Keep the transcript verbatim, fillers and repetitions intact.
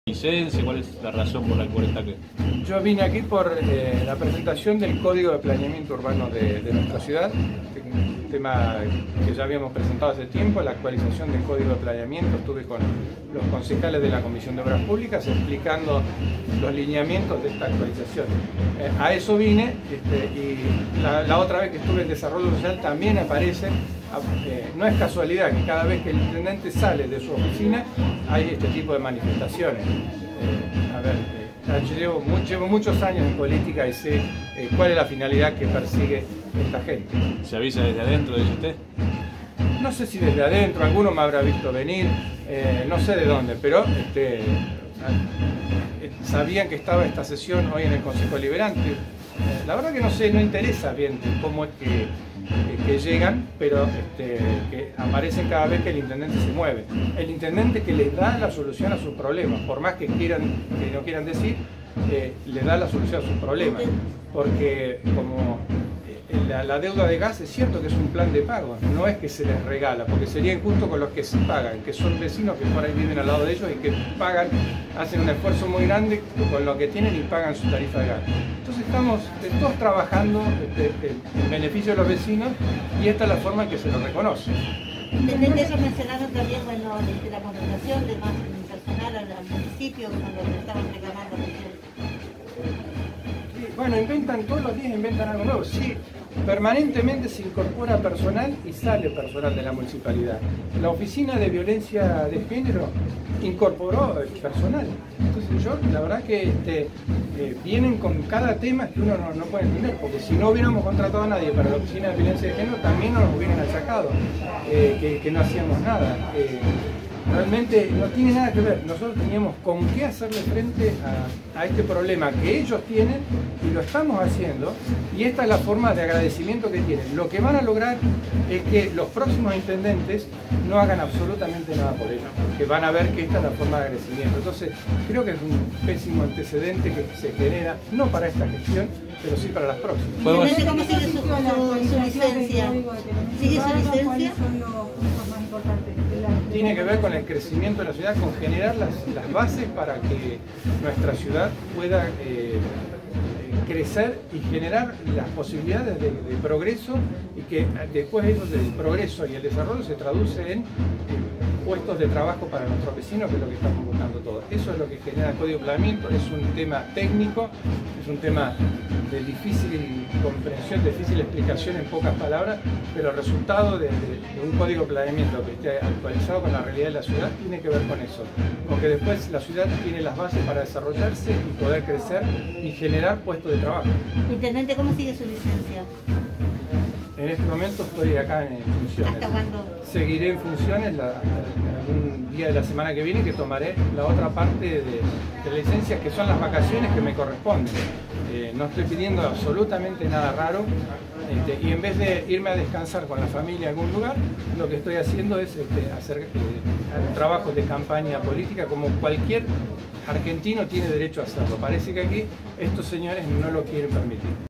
licencia? ¿Cuál es la razón por la cual está aquí? Yo vine aquí por eh, la presentación del Código de Planeamiento Urbano de, de nuestra ciudad, un tema que ya habíamos presentado hace tiempo, la actualización del Código de Planeamiento. Estuve con los concejales de la Comisión de Obras Públicas explicando los lineamientos de esta actualización. Eh, a eso vine este, y la, la otra vez que estuve en Desarrollo Social también aparece. Eh, no es casualidad que cada vez que el intendente sale de su oficina hay este tipo de manifestaciones. Eh, a ver, eh, yo llevo, llevo muchos años en política y sé eh, cuál es la finalidad que persigue esta gente. ¿Se avisa desde adentro, dice usted? No sé si desde adentro, alguno me habrá visto venir, eh, no sé de dónde, pero este, eh, sabían que estaba esta sesión hoy en el Consejo Liberante. Eh, la verdad que no sé, no interesa bien cómo es que que llegan, pero este, que aparecen cada vez que el intendente se mueve. El intendente que les da la solución a sus problemas, por más que quieran, que no quieran decir, eh, le da la solución a sus problemas. Porque como eh, la, la deuda de gas es cierto que es un plan de pago, no es que se les regala, porque sería injusto con los que se pagan, que son vecinos que por ahí viven al lado de ellos y que pagan, hacen un esfuerzo muy grande con lo que tienen y pagan su tarifa de gas. Entonces estamos todos trabajando este, en beneficio de los vecinos y esta es la forma en que se lo reconoce. Intendente, ellos mencionaron también, bueno, de la contratación de más personal al, al municipio cuando le estaban reclamando. Sí, bueno, inventan, todos los días inventan algo nuevo. Sí, permanentemente se incorpora personal y sale personal de la municipalidad. La Oficina de Violencia de Género incorporó personal. Entonces yo, la verdad que este, eh, vienen con cada tema que uno no, no puede entender, porque si no hubiéramos contratado a nadie para la Oficina de Violencia de Género, también nos hubieran achacado, eh, que, que no hacíamos nada. Eh, Realmente no tiene nada que ver, nosotros teníamos con qué hacerle frente a, a este problema que ellos tienen y lo estamos haciendo, y esta es la forma de agradecimiento que tienen. Lo que van a lograr es que los próximos intendentes no hagan absolutamente nada por ellos, porque van a ver que esta es la forma de agradecimiento. Entonces creo que es un pésimo antecedente que se genera, no para esta gestión, pero sí para las próximas. ¿Cómo sigue su, su, su licencia? ¿Sigue su licencia? Tiene que ver con el crecimiento de la ciudad, con generar las, las bases para que nuestra ciudad pueda eh, crecer y generar las posibilidades de, de progreso, y que después eso del progreso y el desarrollo se traduce en eh, puestos de trabajo para nuestros vecinos, que es lo que estamos buscando todos. Eso es lo que genera el Código de Planeamiento. Es un tema técnico, es un tema de difícil comprensión, difícil explicación en pocas palabras, pero el resultado de, de, de un Código de Planeamiento que esté actualizado con la realidad de la ciudad tiene que ver con eso, con que después la ciudad tiene las bases para desarrollarse y poder crecer y generar puestos de trabajo. Intendente, ¿cómo sigue su licencia? En este momento estoy acá en funciones. ¿Hasta cuándo? Seguiré en funciones la, algún día de la semana que viene, que tomaré la otra parte de, de licencias, que son las vacaciones que me corresponden. Eh, no estoy pidiendo absolutamente nada raro, este, y en vez de irme a descansar con la familia en algún lugar, lo que estoy haciendo es este, hacer eh, trabajos de campaña política como cualquier argentino tiene derecho a hacerlo. Parece que aquí estos señores no lo quieren permitir.